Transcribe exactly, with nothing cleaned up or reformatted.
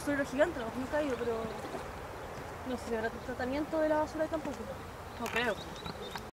basurero gigante, no, nunca he ido, pero no sé si habrá tratamiento de la basura tampoco. No creo.